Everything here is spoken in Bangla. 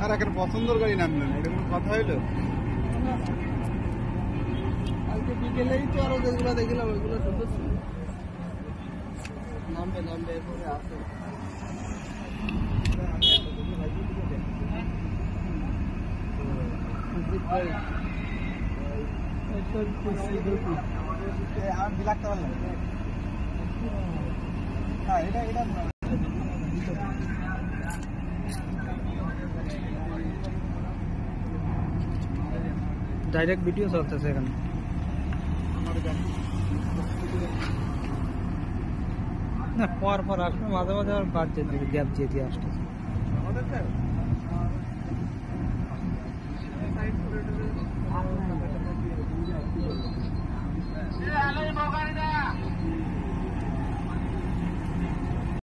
আর এখন পছন্দের গাড়ি নামলো না, এটা কোনো কথা হইলো? কালকে বিকেলেই তো আরো যেগুলো দেখলাম ওইগুলো সুন্দর ছিল। নামবে এরপরে আসে। আমি বিলাকতে পারলাম এটা ডাইরেক্ট ভিডিও চলতেছে এখানে। না পর আসবে, মাঝে মাঝে আর বাদ যেতে গ্যাপ দিয়ে আসতেছে। Halo, mau kan